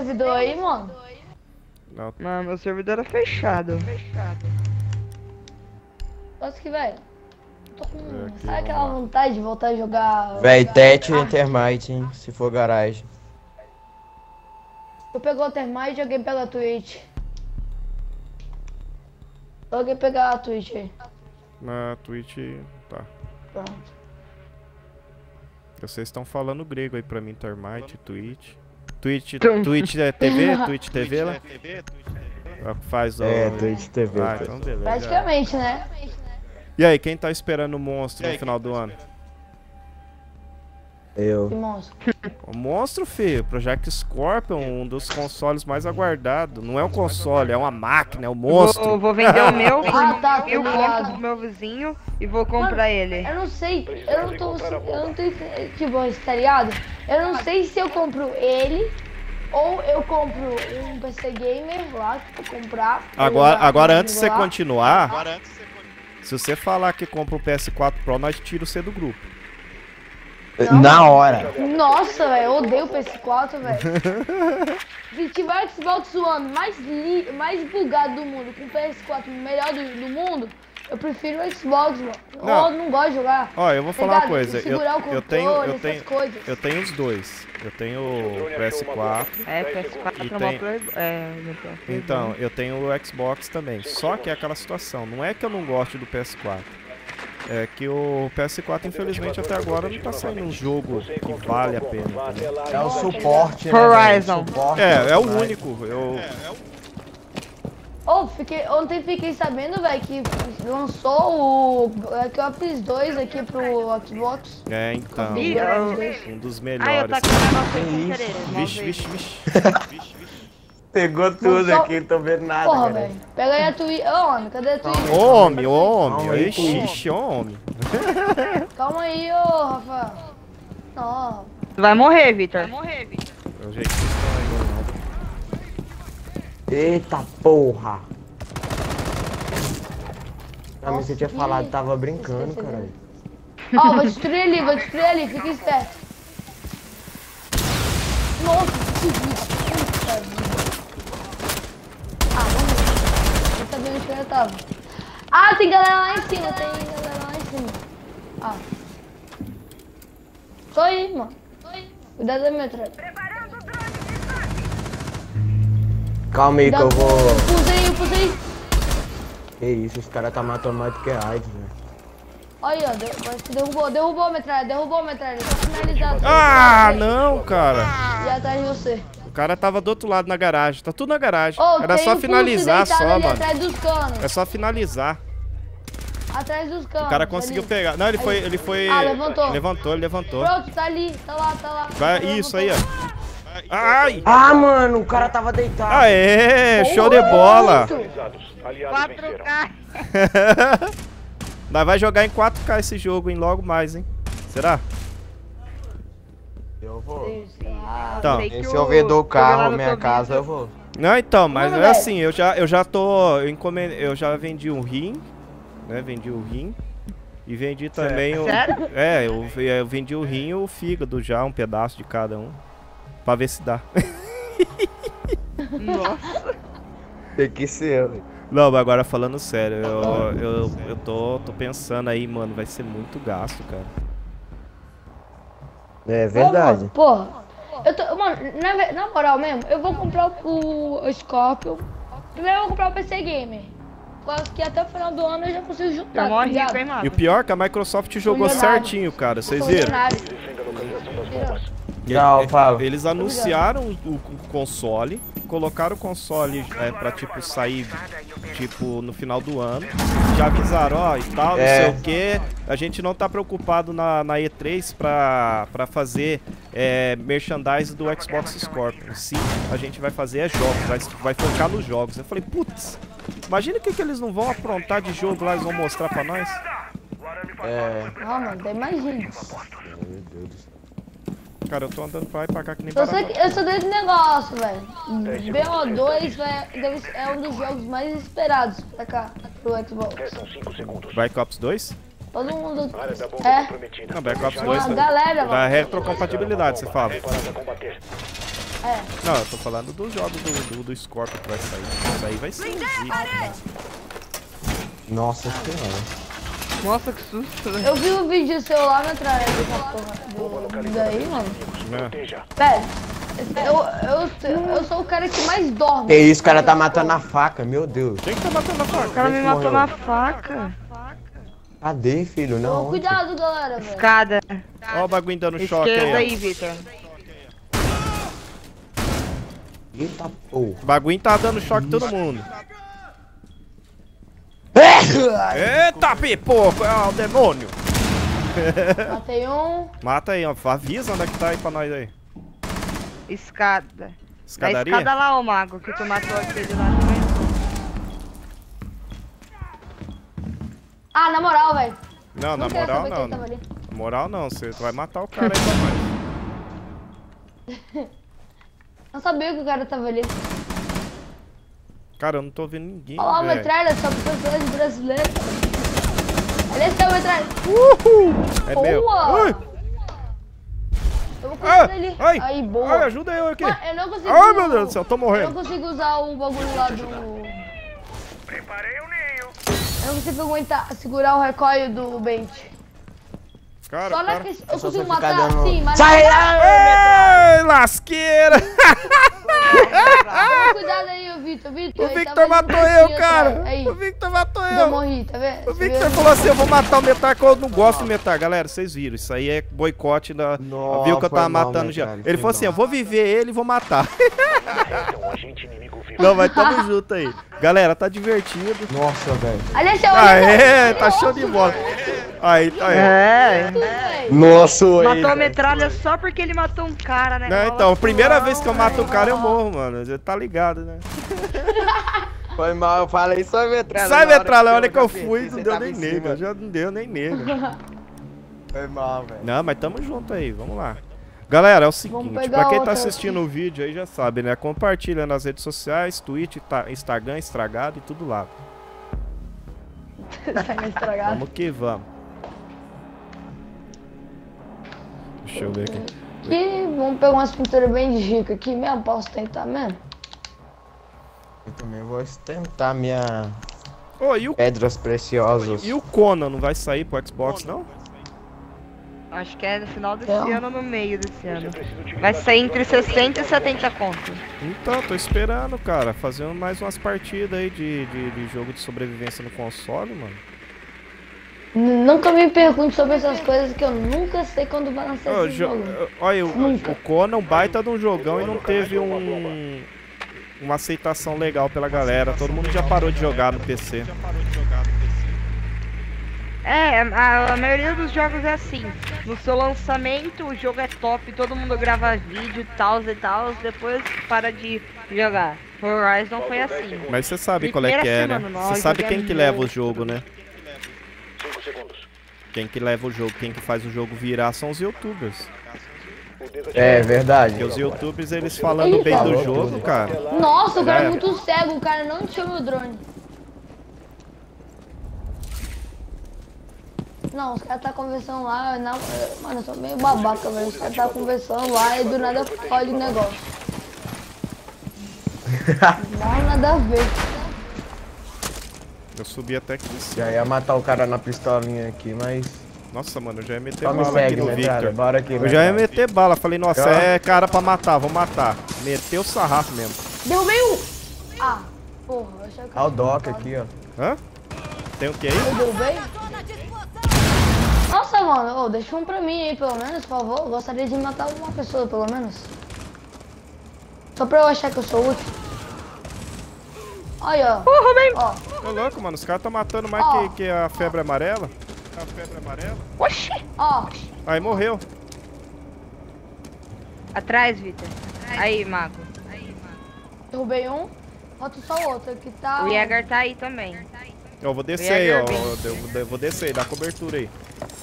servidor aí, mano? Não, meu servidor era fechado. Acho que, velho. Tô com. Sabe aquela vontade de voltar a jogar. Véi, Tete Intermite, hein? Se for garagem. Eu peguei o Termite e joguei pela Twitch. Joguei pegar a Twitch aí. Na Twitch, tá. Pronto. Vocês estão falando grego aí pra mim, Termite, Twitch. Twitch é TV? Twitch TV lá? Faz o... Twitch TV. Ah, então beleza. Praticamente, né? E aí, quem tá esperando o monstro no final do ano? Eu. Que monstro. O monstro, filho, Project Scorpion, um dos consoles mais aguardados. Não é um console, é uma máquina, é um monstro. Eu vou vender o meu por tá, 1.000 ligado. pontos do meu vizinho e vou comprar ele. Eu não sei, eu não tenho, tipo, tá ligado? Eu não sei se eu compro ele ou eu compro um PC Gamer lá que eu vou comprar. Agora antes de você continuar, se você falar que compra o PS4 Pro, nós tiramos você do grupo. Não. Na hora. Nossa, velho, eu odeio o PS4, velho. Se tiver o Xbox One mais bugado do mundo, com o PS4 melhor do mundo, eu prefiro o Xbox, mano. Não. Eu não gosto de jogar. Ó, eu vou falar uma Ligado? coisa. Segurar o controle, essas coisas. Eu tenho os dois. Eu tenho o PS4. PS4 E é tem- uma Play. Então, eu tenho o Xbox também. Só que é aquela situação. Não é que eu não gosto do PS4. É que o PS4, infelizmente, até agora não tá saindo um jogo que vale a pena. Entendeu? É o suporte, né? Horizon. É o único. Ontem fiquei sabendo, velho, que lançou o Cuphead 2 aqui pro Xbox. É, então. Ih, Um dos Ah, eu melhores. tô aqui no negócio aqui sem querer. Vixe. Pegou tudo Só- aqui, tô vendo nada, Porra, cara. velho. Pega aí a Twitch. Ô, homem, cadê a Twitch? Homem. Ixi, homem. Calma aí, ô, Rafael. Não. Tu vai morrer, Victor. É o jeito que estão aí, Eita porra. Pra mim Nossa, você tinha que- falado, tava brincando, Esqueci caralho. Ó, vou destruir ali, fica esperto. Nossa, que vida. Puta vida. Ah, vamos ver. Eu sabia onde que eu tava. Ah, tem galera lá em cima, Ah. Tô aí, mano. Cuidado da minha trap. Calma aí que eu vou... Eu pusei. Que isso, os caras tá matando mais do que AIDS, velho. Olha aí, ó, parece que derrubou a metralha, tá finalizado. Ah, não, cara. E atrás de você. O cara tava do outro lado na garagem. Tá tudo na garagem. Ô, Era tem só um finalizar pulse deitado só, ali mano. atrás dos canos. É só finalizar. Atrás dos canos. O cara conseguiu ali. pegar. Não, ele foi. Ah, levantou. Ele levantou. Pronto, tá ali, tá lá. Vai, Levantou. isso aí, ó. Ai! Ah, mano, o cara tava deitado. Aê! Show de bola! 4K. Nós vai jogar em 4K esse jogo, hein? Logo mais, hein? Será? Eu vou. Então. E se eu vender o carro, minha casa, eu vou. Não, então, mas Mano, é velho. assim, eu já tô. Eu já vendi um rim, né? Vendi o rim. E vendi também o. Sério? É, eu vendi o rim e o fígado já, um pedaço de cada um. Pra ver se dá. Nossa. Tem que ser, velho. Não, mas agora falando sério, eu tô pensando aí, mano, vai ser muito gasto, cara. É verdade. Porra. Mano, na moral mesmo, eu vou comprar o Scorpion. Primeiro eu vou comprar o PC Gamer. Quase que até o final do ano eu já consigo juntar. Eu morri rico, ligado? hein, mano? E o pior é que a Microsoft jogou Milionário. certinho, cara, vocês Sou viram? milionário. Tchau, Fábio. Eles anunciaram o console, colocaram o console pra tipo sair tipo no final do ano. Já avisaram, ó, e tal, não sei o que. A gente não tá preocupado na E3 pra fazer merchandise do Xbox Scorpio. Sim, a gente vai fazer jogos, vai focar nos jogos. Eu falei, putz, imagina o que eles não vão aprontar de jogo lá, eles vão mostrar pra nós. Ah, mano, até imagina. Meu Deus do céu. Cara, eu tô andando pra lá e pra cá que nem Eu sou desse negócio, velho. BO2 é um dos jogos mais esperados pra cá, pro Xbox. Black Ops 2? Todo mundo. Não, Black Ops 2 A galera, da retrocompatibilidade, você fala. É. Não, eu tô falando dos jogos do Scorpio que vai sair. Isso aí vai ser um zica. Nossa senhora. Nossa, que susto, velho. Eu vi o vídeo seu lá na trás daí, mano. Velho, eu sou o cara que mais dorme. Que isso, o cara tá matando a faca, meu Deus. Quem que tá matando a faca? O cara me Quem que matou morreu? na faca. Cadê, filho? Não. Então, cuidado, galera, velho. Escada. Ó o bagulho dando choque Esquerda aí, aí, Vitor. Eita porra. ó. O bagulho tá dando choque em todo mundo. Eita, pipoco! É o demônio! Matei um. Mata aí, ó. Avisa onde é que tá aí pra nós aí. Escada. Escadaria? A escada lá, ô mago, que tu matou aquele lá também. Ah, na moral, velho. Não, na quero moral saber não. quem tava ali. Na moral não, você vai matar o cara aí pra nós. Não sabia que o cara tava ali. Cara, eu não tô vendo ninguém, Olha lá o velho. metralha, só personagem brasileiro. Olha esse é o metralha. É meu. Boa! Ai, Eu vou ai, correr ele. ai, Aí, boa. ai, ajuda eu aqui. Mano, eu não consigo. Ai, meu Deus do céu, eu tô Eu não morrendo. consigo usar o bagulho lá do. Preparei o ninho. Eu não consigo aguentar, segurar o recoil do Bench. Cara, Só na cara. que eu só consigo você ficar matar, dando- sim, mas. Sai Ei, lasqueira! Toma cuidado aí, ô Vitor. O ele Victor tava matou junto eu, aqui cara. atrás. Aí, O Victor matou eu eu. morri, tá vendo? O Você Victor viu? falou assim, eu vou matar o Metar, que eu não gosto do Metar. Galera, vocês viram, isso aí é boicote da... Não, viu que eu foi tava mal, matando já. Metar, Ele foi falou assim, mal. eu vou viver ele e vou matar. Não, mas tamo junto aí. Galera, tá divertido. Nossa, velho. Aliás, você olha. Aê, tá show de bola. Aí, tá aí. É. Nossa, Matou a metralha só porque ele matou um cara, né? Não, então, a primeira vez que eu mato o cara, eu morro, mano. Você tá ligado, né? Foi mal, eu falei só metralha. Sai, na hora metralha, a hora que eu já fui, pensei, não você deu tava nem em nega. cima. Já não deu nem nega. Foi mal, velho. Não, mas tamo junto aí, vamos lá. Galera, é o seguinte, pegar pra quem tá outra assistindo o vídeo aí já sabe, né? Compartilha nas redes sociais, Twitch, Instagram, estragado e tudo lá. Tá meio estragado. Vamos que vamos. Deixa eu ver aqui. Aqui, vamos pegar umas pinturas bem de rica aqui mesmo, posso tentar mesmo? Eu também vou ostentar minha Ô, e o pedras preciosas. E o Conan não vai sair pro Xbox, não? Acho que é no final desse Não. ano, no meio desse ano. Vai sair entre 60 e 70 conto. Então, tô esperando, cara. Fazendo mais umas partidas aí de jogo de sobrevivência no console, mano. Nunca me pergunte sobre essas coisas que eu nunca sei quando vai lançar Ô, esse jogo. olha, Nunca. o Conan, um baita de um jogão e não teve uma aceitação legal pela galera. Todo mundo já parou de jogar no PC. É, a maioria dos jogos é assim. No seu lançamento, o jogo é top, todo mundo grava vídeo e tal, depois para de jogar. Horizon foi assim. Mas você sabe qual é que é, né? Você sabe quem que leva o jogo, né? 5 segundos. Quem que leva o jogo, quem que faz o jogo virar são os youtubers. É verdade. Porque os youtubers, eles falando bem do jogo, cara. Nossa, o cara é É. muito cego, o cara não encheu meu drone. Não, os caras tá conversando lá, mano, eu sou meio babaca, velho. Os caras tá conversando lá e do nada pode o negócio. Não, nada a ver. Eu subi até aqui em cima. Já ia matar o cara na pistolinha aqui, mas... Nossa, mano, eu já ia meter Só me bala aqui segue, no metralha. Victor. Bora aqui, Eu já ia metralha. meter bala. Falei, nossa, Já? é cara pra matar, vou matar. Meteu o sarrafo mesmo. Derrubei um! Ah, porra, eu achei que Olha o Doc aqui, ó. Hã? Tem o que aí? eu derrubei. Nossa, mano, ô, deixa um pra mim aí, pelo menos, por favor. Eu gostaria de matar uma pessoa, pelo menos. Só pra eu achar que eu sou útil. Olha, ó. Ô, louco, mano, os caras tá matando mais Ó. que a febre amarela. A febre amarela? Oxi! Ó, Aí morreu. Atrás, Vitor. Aí, mago. derrubei um. Falta só o outro que tá. O Jäger tá aí também. Eu vou descer aí, ó. Jäger Eu vou descer aí, dá cobertura aí.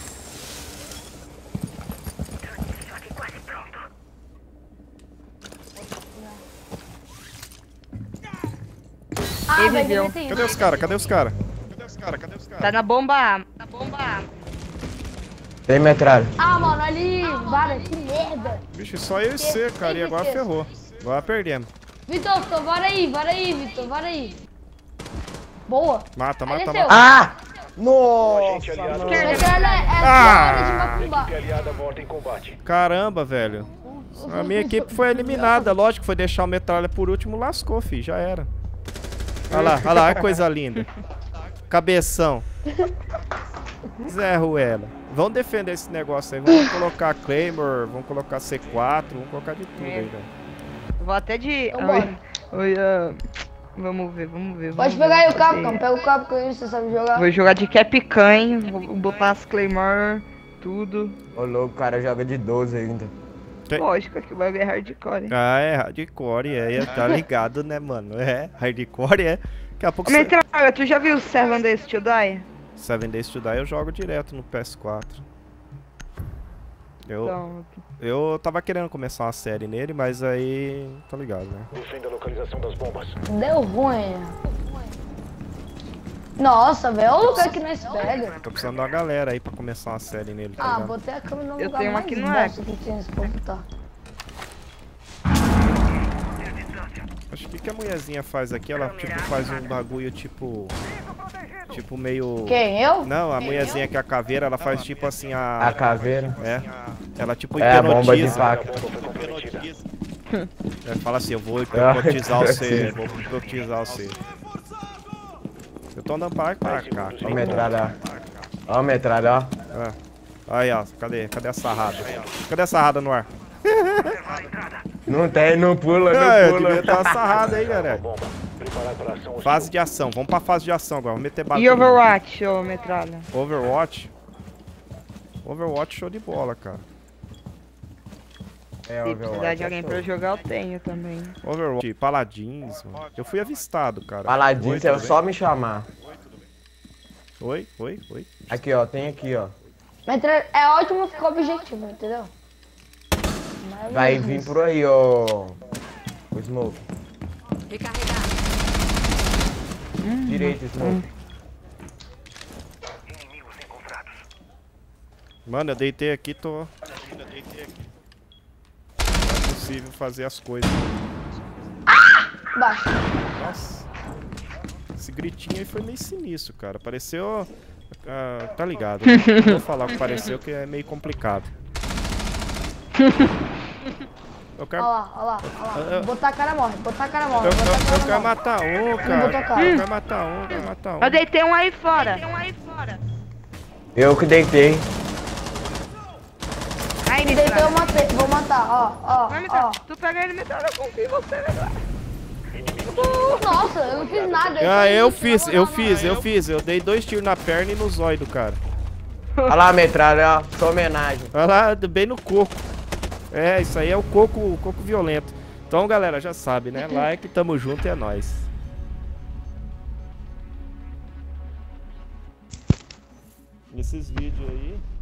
Ah, Ele velho, viveu. ele tem Cadê os caras? Cadê os caras? Tá na bomba A. Na bomba A. Tem metralha. Ah, mano, ali, vara, que merda. Vixe, só eu e você, cara, e agora ferrou. Agora perdemos. Vitor, vara aí, Vitor, vara aí. Boa. Mata, Ele mata, é seu. mata. Ah! Nossa, aliado. mano. Metralha é a Ah! hora de macumba. Equipe aliada morta em combate. Caramba, velho. A minha equipe foi eliminada. Lógico que foi deixar o metralha por último, lascou, fi. Já era. Olha lá, que coisa linda. Cabeção. Zé Ruela. Vamos defender esse negócio aí. Vamos colocar Claymore, vamos colocar C4, vamos colocar de tudo aí, velho. Vou até de... Então bora. Vamos ver. Pode pegar aí o Capcom, pega o Capcom aí, você sabe jogar. Vou jogar de Capcan, vou botar as Claymore, tudo. Ô louco, o cara joga de 12 ainda. Lógico que o bagulho é hardcore. Ah, é hardcore, tá ligado, né, mano? É, hardcore, é. Daqui a pouco... Metralha, tu já viu o Seven Days to Die? 7 Days to Die eu jogo direto no PS4. Eu tava querendo começar uma série nele, mas aí... tá ligado, né? Defenda a localização das bombas. Deu ruim. Nossa, velho, olha o lugar que nós pega. Tô precisando de uma galera aí pra começar uma série nele, tá Ah, ligado? botei a câmera no Eu lugar tenho uma mais aqui no bosta que tinha esse computador. Acho que a mulherzinha faz aqui, ela tipo faz um bagulho tipo meio... Quem, eu? Não, a mulherzinha que é a caveira, ela faz tipo assim A caveira. É, ela tipo É a bomba de hipnotiza. impacto. É, fala assim, eu vou hipnotizar você, vou hipnotizar você. Eu tô andando pra cá. Ó a metralha, ó. Ó a metralha, ó. Aí, ó, cadê a sarrada? Cadê a sarrada no ar? Não tem, não pula, É, não pula. devia dar uma sarrada aí, galera. Bomba. Preparar para ação hostil. Fase de ação, vamos pra fase de ação agora, vamos meter bala. E Overwatch, ô Metralha? Overwatch? Overwatch show de bola, cara. É, Se precisar de alguém pra jogar, eu tenho também. Overwatch, Paladins, mano. Eu fui avistado, cara. Paladins, Oi, é tudo só me chamar. Oi. Aqui, ó, tem aqui, ó. Metralha é ótimo ficar objetivo, entendeu? Vai vir por aí, ó. O Smoke. Recarregar. Direito, Smoke. Mano, eu deitei aqui, tô... Não é possível fazer as coisas. Baixo. Nossa. Esse gritinho aí foi meio sinistro, cara. Pareceu... tá ligado. Não vou falar o que pareceu, que é meio complicado. Eu quero... Olha lá. Botar a cara morre, botar a cara morre. Eu quero matar um, cara. botou a cara. Eu quero matar um. Eu deitei um aí fora. Eu que deitei. Aí, Me deitou, eu Metralha. matei, vou matar, ó. Vai, Metralha. Tu pega ele, Metralha, eu confio em você, Metralha. Nossa, eu não fiz nada. Ah, eu fiz. Eu dei 2 tiros na perna e no zóio do cara. Olha lá a metralha, ó. Sua homenagem. Olha lá, bem no coco. É, isso aí é o coco violento. Então, galera, já sabe, né? Like, tamo junto e é nóis. Esses vídeos aí...